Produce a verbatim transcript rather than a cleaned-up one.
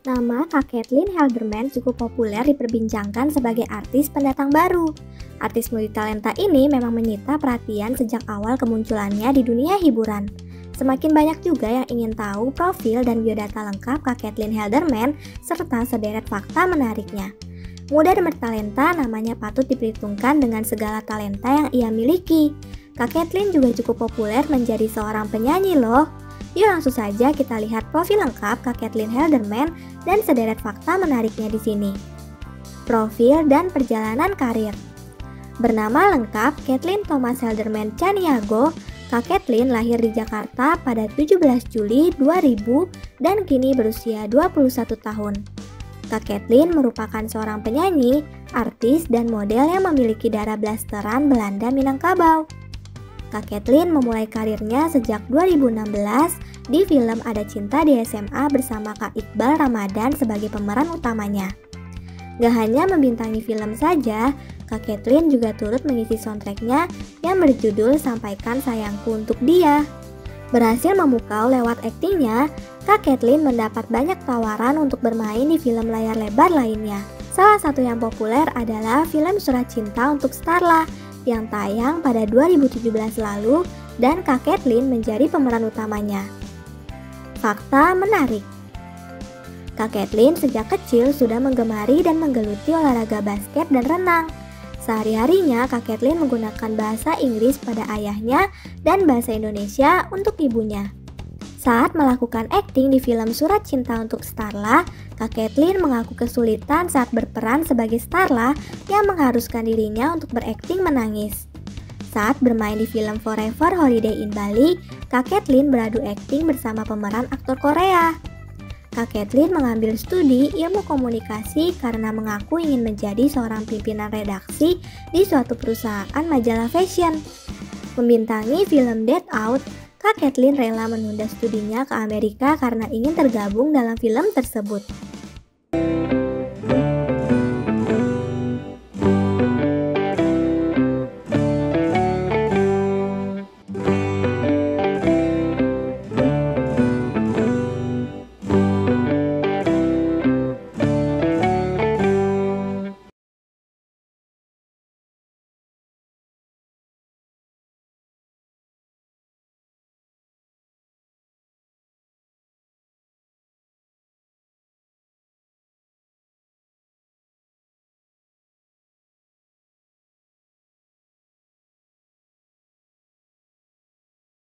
Nama Kak Caitlin Halderman cukup populer diperbincangkan sebagai artis pendatang baru. Artis multitalenta ini memang menyita perhatian sejak awal kemunculannya di dunia hiburan. Semakin banyak juga yang ingin tahu profil dan biodata lengkap Kak Caitlin Halderman serta sederet fakta menariknya. Muda dan bertalenta, namanya patut diperhitungkan dengan segala talenta yang ia miliki. Kak Caitlin juga cukup populer menjadi seorang penyanyi loh. Yuk langsung saja kita lihat profil lengkap Kak Caitlin Halderman dan sederet fakta menariknya di sini. Profil dan perjalanan karir. Bernama lengkap Caitlin Thomas Halderman Chaniago, Kak Caitlin lahir di Jakarta pada tujuh belas Juli dua ribu dan kini berusia dua puluh satu tahun. Kak Caitlin merupakan seorang penyanyi, artis, dan model yang memiliki darah blasteran Belanda Minangkabau. Kak Caitlin memulai karirnya sejak dua ribu enam belas di film Ada Cinta di S M A bersama Kak Iqbal Ramadan sebagai pemeran utamanya. Gak hanya membintangi film saja, Kak Caitlin juga turut mengisi soundtracknya yang berjudul Sampaikan Sayangku Untuk Dia. Berhasil memukau lewat aktingnya, Kak Caitlin mendapat banyak tawaran untuk bermain di film layar lebar lainnya. Salah satu yang populer adalah film Surat Cinta Untuk Starla yang tayang pada dua ribu tujuh belas lalu dan Kak Caitlin menjadi pemeran utamanya. Fakta menarik. Kak Caitlin sejak kecil sudah menggemari dan menggeluti olahraga basket dan renang. Sehari-harinya Kak Caitlin menggunakan bahasa Inggris pada ayahnya dan bahasa Indonesia untuk ibunya. Saat melakukan akting di film Surat Cinta Untuk Starla, Kak Caitlin mengaku kesulitan saat berperan sebagai Starla yang mengharuskan dirinya untuk berakting menangis. Saat bermain di film Forever Holiday in Bali, Kak Caitlin beradu akting bersama pemeran aktor Korea. Kak Caitlin mengambil studi ilmu komunikasi karena mengaku ingin menjadi seorang pimpinan redaksi di suatu perusahaan majalah fashion. Membintangi film Dead Out, Kak Caitlin rela menunda studinya ke Amerika karena ingin tergabung dalam film tersebut.